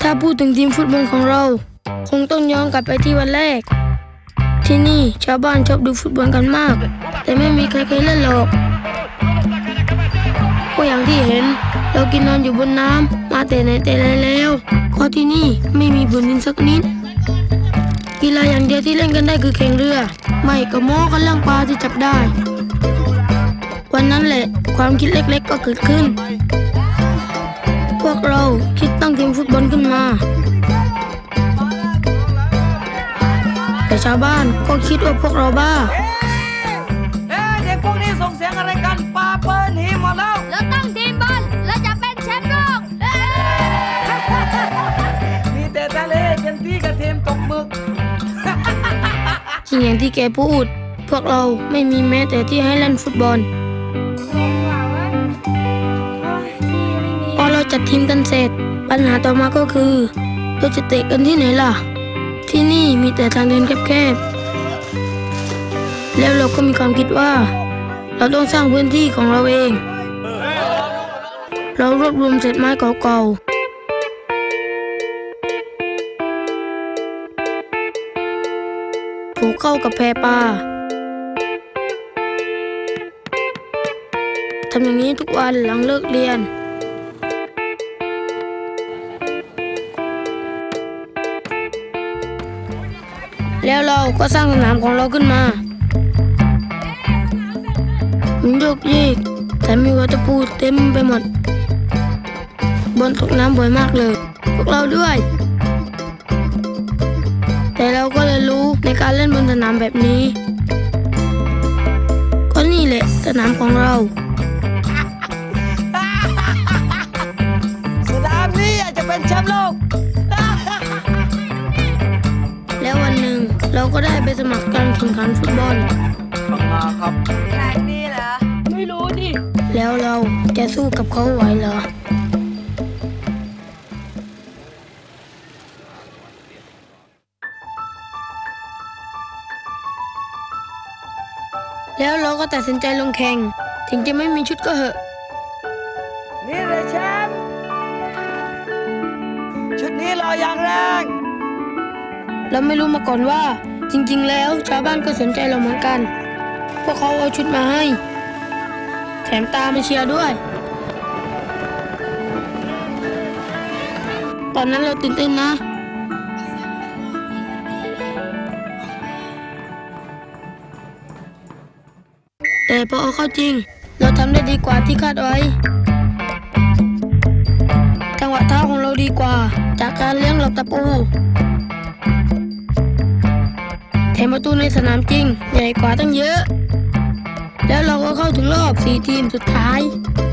าพูดถึงทีมฟุตบอลของเราคงต้องย้อนกลับไปที่วันแรกที่นี่ชาวบ้านชอบดูฟุตบอลกันมากแต่ไม่มีใครเคยเล่นหรอกก็อย่างที่เห็นเรากินนอนอยู่บนน้ำมาแต่ไหนแต่ไรแล้วเพราะที่นี่ไม่มีบนดินสักนิดกีฬาอย่างเดียวที่เล่นกันได้คือแข่งเรือไม่ก็โม้กันเรื่องปลาที่จับได้วันนั้นแหละความคิดเล็กๆก็เกิดขึ้นพวกเราคิดตั้งทีมฟุตบอลขึ้นมาแต่ชาวบ้านก็คิดว่าพวกเราบ้าเด็กพวกนี้ส่งเสียงอะไรกันปาเปิ้ลหีหมดแล้วเราตั้งทีมบอลเราจะเป็นแชมป์โลกมีแต่ทะเลเป็นที่กระเทียมตกหมึกจริงอย่างที่แกพูดพวกเราไม่มีแม้แต่ที่ให้เล่นฟุตบอลพอเราจัดทีมกันเสร็จปัญหาต่อมาก็คือเราจะเตะกันที่ไหนล่ะที่นี่มีแต่ทางเดินแคบๆแล้วเราก็มีความคิดว่าเราต้องสร้างพื้นที่ของเราเองเรารวบรวมเศษไม้เก่าๆผูกเข้ากับแพปลาทำอย่างนี้ทุกวันหลังเลิกเรียนแล้วเราก็สร้างสนามของเราขึ้นมามันโยกเยกแต่มีวัตถุปูเต็มไปหมดบอลตกน้ำบ่อยมากเลยพวกเราด้วยแต่เราก็เลยรู้ในการเล่นบนสนามแบบนี้ก็นี่แหละสนามของเราสนามนี้อาจจะเป็นแชมป์โลกแล้ววันหนึ่งเราก็ได้ไปสมัครการแข่งขันฟุตบอลมาครับแข่งนี่เหรอไม่รู้ดิแล้วเราจะสู้กับเขาไหวเหรอแล้วเราก็ตัดสินใจลงแข่งถึงจะไม่มีชุดก็เหอะนี่เลยแชมป์ชุดนี้เราอย่างแรงเราไม่รู้มาก่อนว่าจริงๆแล้วชาวบ้านก็สนใจเราเหมือนกันพวกเขาเอาชุดมาให้แถมตามมาเชียร์ด้วยตอนนั้นเราตื่นเต้นนะแต่พอเอาเข้าจริงเราทำได้ดีกว่าที่คาดไว้จังหวะเท้าของเราดีกว่าจากการเลี้ยงหลอกตะปูแถมประตูในสนามจริงใหญ่กว่าตั้งเยอะแล้วเราก็เข้าถึงรอบ4 ทีมสุดท้าย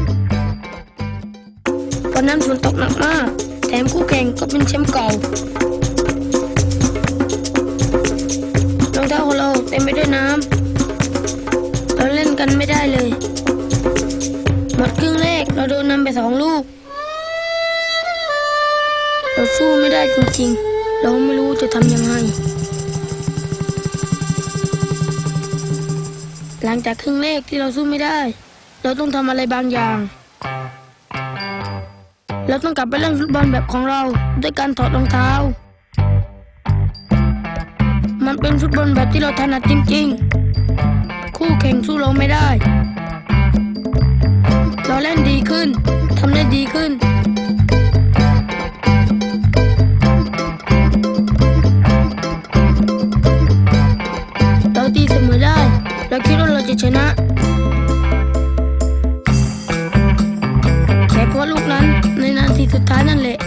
วันนั้นฝนตกหนักมากแถมคู่แข่งก็เป็นแชมป์เก่ารองเท้าของเราเต็มไปด้วยน้ำเราเล่นกันไม่ได้เลยหมดครึ่งแรกเราโดนนำไป2 ลูกเราสู้ไม่ได้จริงๆเราไม่รู้จะทำยังไงหลังจากครึ่งแรกที่เราสู้ไม่ได้เราต้องทำอะไรบางอย่างเราต้องกลับไปเล่นฟุตบอลแบบของเราด้วยการถอดรองเท้ามันเป็นฟุตบอลแบบที่เราถนัดจริงๆคู่แข่งสู้เราไม่ได้เราเล่นดีขึ้นทำได้ดีขึ้นเราตีเสมอได้เราคิดว่าเราจะชนะแต่เพราะลูกนั้นในนาทีสุดท้ายนั่นแหละ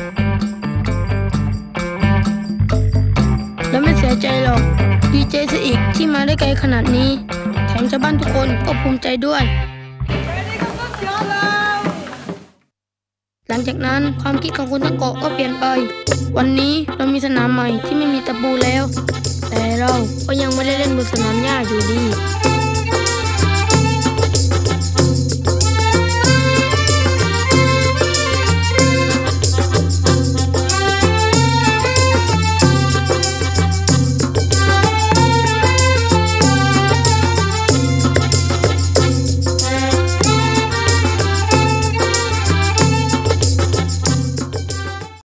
เราไม่เสียใจหรอกดีใจซะอีกที่มาได้ไกลขนาดนี้แถมชาวบ้านทุกคนก็ภูมิใจด้วยหลังจากนั้นความคิดของคนทั้งเกาะก็เปลี่ยนไปวันนี้เรามีสนามใหม่ที่ไม่มีตะปูแล้วแต่เราก็ยังไม่ได้เล่นบนสนามหญ้าอยู่ดี